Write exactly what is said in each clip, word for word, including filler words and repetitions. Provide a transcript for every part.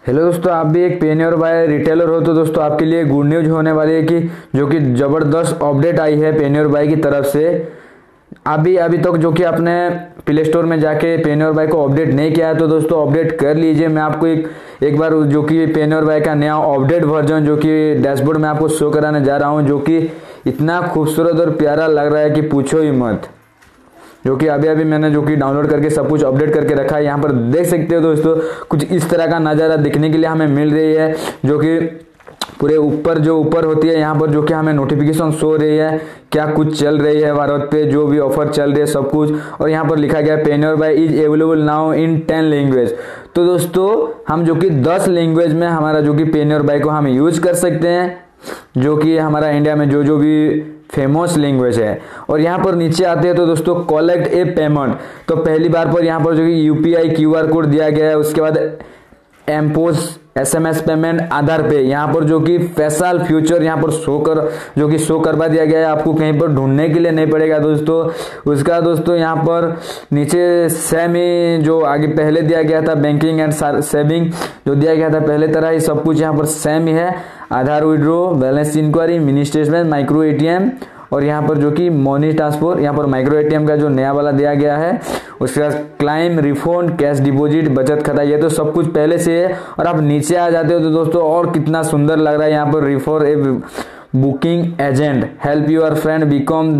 Hello दोस्तों, आप भी एक पेनियर बाय रिटेलर हो तो दोस्तों आपके लिए गुड न्यूज होने वाली है कि जो कि ज़बरदस्त अपडेट आई है पेनियर बाय की तरफ से। अभी अभी तक जो कि आपने प्ले स्टोर में जाके पेनियर बाय को अपडेट नहीं किया है तो दोस्तों अपडेट कर लीजिए। मैं आपको एक एक बार जो कि पेनियर बाय का नया अपडेट वर्जन जो कि डैशबोर्ड में आपको शो कराने जा रहा हूँ, जो कि इतना खूबसूरत और प्यारा लग रहा है कि पूछो ही मत। जो कि अभी अभी मैंने जो कि डाउनलोड करके सब कुछ अपडेट करके रखा है। यहाँ पर देख सकते हो दोस्तों, कुछ इस तरह का नज़ारा दिखने के लिए हमें मिल रही है, जो कि पूरे ऊपर जो ऊपर होती है यहाँ पर जो कि हमें नोटिफिकेशन शो हो रही है क्या कुछ चल रही है भारत पे, जो भी ऑफर चल रही है सब कुछ। और यहाँ पर लिखा गया है PayNearby is available now in ten language. तो दोस्तों हम जो कि दस लैंग्वेज में हमारा जो कि पेनियर बाय को हम यूज कर सकते हैं, जो कि हमारा इंडिया में जो जो भी फेमस लैंग्वेज है। और यहाँ पर नीचे आते हैं तो दोस्तों कलेक्ट ए पेमेंट, तो पहली बार पर यहाँ पर जो कि यूपीआई क्यूआर कोड दिया गया है। उसके बाद एमपोज एसएमएस पेमेंट आधार पे, यहाँ पर जो कि स्पेशल फ्यूचर यहाँ पर शो कर जो कि शो करवा दिया गया है, आपको कहीं पर ढूंढने के लिए नहीं पड़ेगा दोस्तों। उसका दोस्तों यहाँ पर नीचे सेम ही जो आगे पहले दिया गया था बैंकिंग एंड सेविंग जो दिया गया था पहले तरह ही सब कुछ यहाँ पर सेम ही है। Aadhaar withdraw, balance inquiry, mini statement, micro ATM और यहाँ पर जो कि मनी ट्रांसफर, यहाँ पर माइक्रो एटीएम का जो नया वाला दिया गया है। उसके बाद क्लाइम, रिफंड, कैश डिपॉजिट, बचत खाता, ये तो सब कुछ पहले से है। और आप नीचे आ जाते हो तो दोस्तों और कितना सुंदर लग रहा है। यहाँ पर refer a booking agent, help your friend become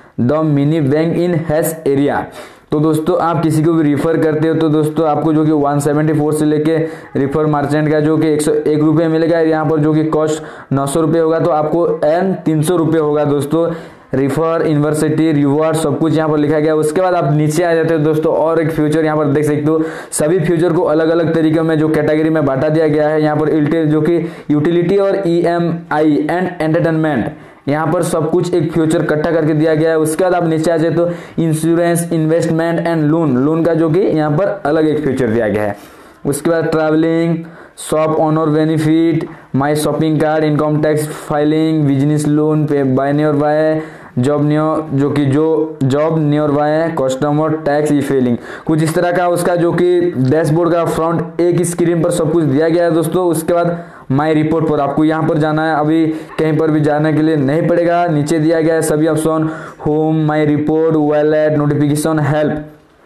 the mini bank in hash area. तो दोस्तों आप किसी को भी रिफर करते हो तो दोस्तों आपको जो कि एक सौ चौहत्तर से लेके रिफर मर्चेंट का जो कि एक सौ एक रुपये मिलेगा। यहाँ पर जो कि कॉस्ट नौ सौ रुपये होगा तो आपको एन तीन सौ रुपये होगा दोस्तों। रिफर, यूनिवर्सिटी, रिवॉर्ड सब कुछ यहाँ पर लिखा गया है। उसके बाद आप नीचे आ जाते हो दोस्तों और एक फ्यूचर यहाँ पर देख सकते हो। सभी फ्यूचर को अलग अलग तरीके में जो कैटेगरी में बांटा दिया गया है। यहाँ पर जो कि यूटिलिटी और E M I and entertainment, यहाँ पर सब कुछ एक फ्यूचर इकट्ठा करके दिया गया है। उसके बाद आप नीचे आ जाए तो insurance, investment and loan loan का जो कि यहाँ पर अलग एक फ्यूचर दिया गया है। उसके बाद travelling, shop owner benefit, my shopping card, income tax filing, business loan, pay by nearby, job near जो कि जो job nearby, customer tax e filing, कुछ इस तरह का उसका जो कि डैशबोर्ड का फ्रंट एक स्क्रीन पर सब कुछ दिया गया है दोस्तों। उसके बाद माई रिपोर्ट पर आपको यहाँ पर जाना है, अभी कहीं पर भी जाने के लिए नहीं पड़ेगा। नीचे दिया गया है सभी option, home, my report, wallet, notification, help.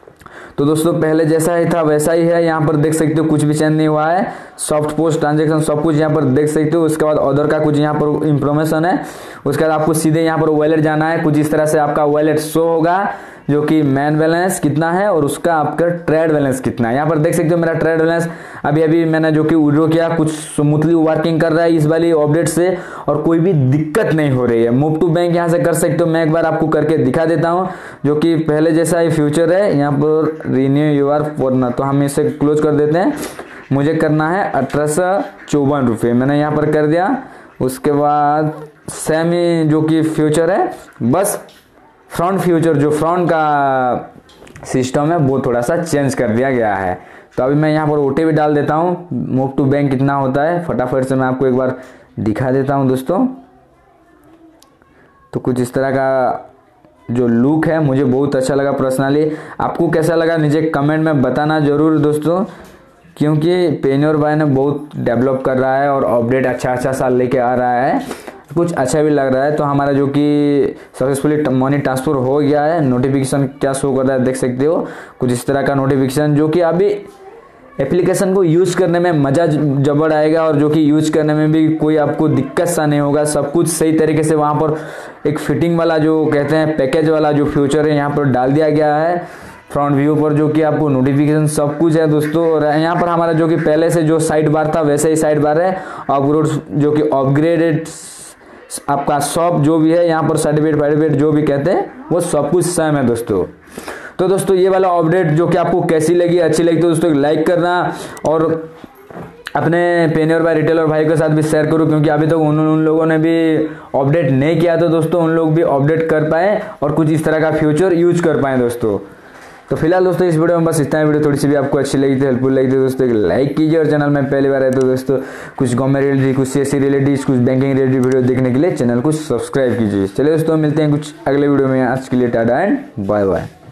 तो दोस्तों पहले जैसा ही था वैसा ही है। यहाँ पर देख सकते हो कुछ भी चेंज नहीं हुआ है। सॉफ्ट पोस्ट ट्रांजेक्शन सब कुछ यहाँ पर देख सकते हो। उसके बाद अदर का कुछ यहाँ पर इंफॉर्मेशन है। उसके बाद आपको सीधे यहाँ पर वॉलेट जाना है। कुछ इस तरह से आपका वॉलेट शो होगा, जो कि मैन बैलेंस कितना है और उसका आपका ट्रेड बैलेंस कितना है। यहाँ पर देख सकते हो मेरा ट्रेड बैलेंस अभी अभी मैंने जो कि विड्रॉ किया, कुछ स्मूथली वर्किंग कर रहा है इस वाली अपडेट से और कोई भी दिक्कत नहीं हो रही है। मूव टू बैंक यहाँ से कर सकते हो। मैं एक बार आपको करके दिखा देता हूँ, जो कि पहले जैसा ही फ्यूचर है। यहाँ पर रिन्यू यूर फॉरना, तो हम इसे क्लोज कर देते हैं। मुझे करना है अठारह सौ चौवन रुपये, मैंने यहाँ पर कर दिया। उसके बाद सेम ही जो कि फ्यूचर है, बस फ्रंट फ्यूचर जो फ्रंट का सिस्टम है वो थोड़ा सा चेंज कर दिया गया है। तो अभी मैं यहाँ पर ओटीपी डाल देता हूँ। मूव टू बैंक कितना होता है फटाफट से मैं आपको एक बार दिखा देता हूँ दोस्तों। तो कुछ इस तरह का जो लुक है मुझे बहुत अच्छा लगा पर्सनली। आपको कैसा लगा नीचे कमेंट में बताना जरूर दोस्तों, क्योंकि पेनियर बाय ने बहुत डेवलप कर रहा है और अपडेट अच्छा अच्छा साल लेके आ रहा है, कुछ अच्छा भी लग रहा है। तो हमारा जो कि सक्सेसफुली मनी ट्रांसफर हो गया है। नोटिफिकेशन क्या शो कर रहा है देख सकते हो, कुछ इस तरह का नोटिफिकेशन, जो कि अभी एप्लीकेशन को यूज करने में मज़ा जबड़ आएगा और जो कि यूज करने में भी कोई आपको दिक्कत सा नहीं होगा। सब कुछ सही तरीके से वहाँ पर एक फिटिंग वाला जो कहते हैं पैकेज वाला जो फ्यूचर है यहाँ पर डाल दिया गया है। फ्रंट व्यू पर जो कि आपको नोटिफिकेशन सब कुछ है दोस्तों। और यहाँ पर हमारा जो कि पहले से जो साइड बार था वैसे ही साइड बार है। अपग्रेड जो कि अपग्रेडेड आपका शॉप जो भी है यहाँ पर सर्टिफिकेट सर्टिफिकेट जो भी कहते हैं वो सब कुछ सेम है दोस्तों। तो दोस्तों ये वाला अपडेट जो कि आपको कैसी लगी, अच्छी लगी तो दोस्तों लाइक करना और अपने पेनियर बाय रिटेलर भाई के साथ भी शेयर करो, क्योंकि अभी तक तो उन, उन लोगों ने भी अपडेट नहीं किया तो दोस्तों उन लोग भी अपडेट कर पाए और कुछ इस तरह का फ्यूचर यूज कर पाए दोस्तों। तो फिलहाल दोस्तों इस वीडियो में बस इतना ही। वीडियो थोड़ी सी भी आपको अच्छी लगी थी, हेल्पफुल लगी थी दोस्तों, एक लाइक कीजिए और चैनल में पहली बार आए तो दोस्तों कुछ गवर्नमेंट रिलेटेड, कुछ सीएससी रिलेटेड, कुछ बैंकिंग रिलेटेड वीडियो देखने के लिए चैनल को सब्सक्राइब कीजिए। चलिए दोस्तों मिलते हैं कुछ अगले वीडियो में। आज के लिए टाटा एंड बाय बाय।